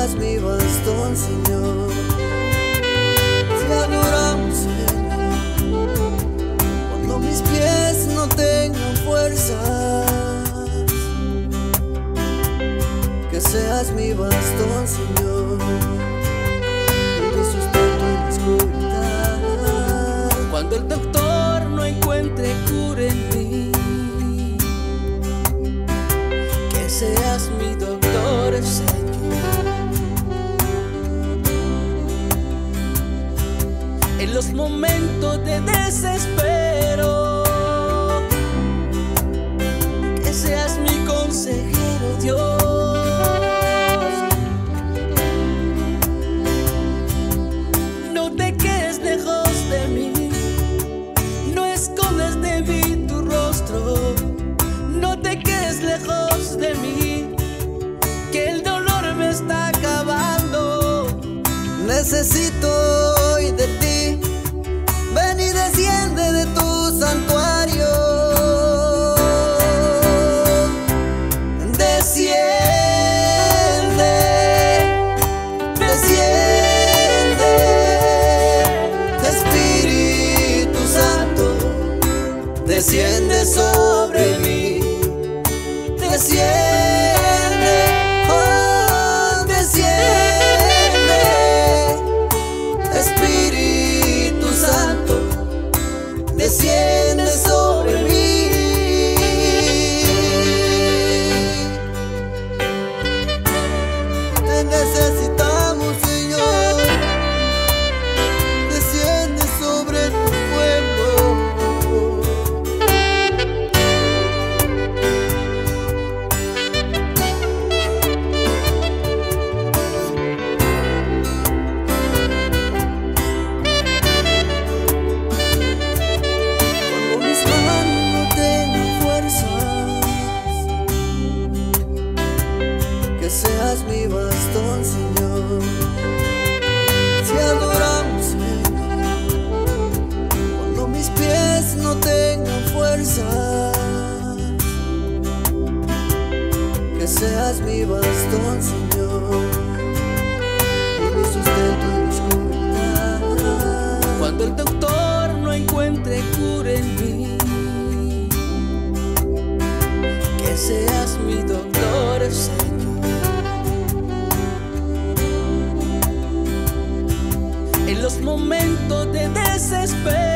seas mi bastón, Señor. Te adoramos, Señor, cuando mis pies no tengan fuerzas. Que seas mi bastón, Señor, y mi sustento en la oscuridad. Cuando el doctor no encuentre cura en mí, que seas mi doctor, Señor. En los momentos de desespero, que seas mi consejero, Dios. No te quedes lejos de mí, no escondes de mí tu rostro. No te quedes lejos de mí, que el dolor me está acabando. Necesito hoy de ti, ven y desciende de tu santuario. Desciende, desciende, Espíritu Santo, desciende sobre mí, desciende, oh, desciende, Espíritu Santo, desciende sobre mí. Te necesitamos, Señor, desciende sobre tu pueblo. Cuando mis manos no tengan fuerzas, que seas mi bastón, Señor. Te adoramos, Señor, cuando mis pies no tengan fuerzas. Que seas mi bastón, Señor, y mi sustento en la oscuridad. Cuando el doctor no encuentre cura en mí, que seas mi doctor, Señor. En los momentos de desespero,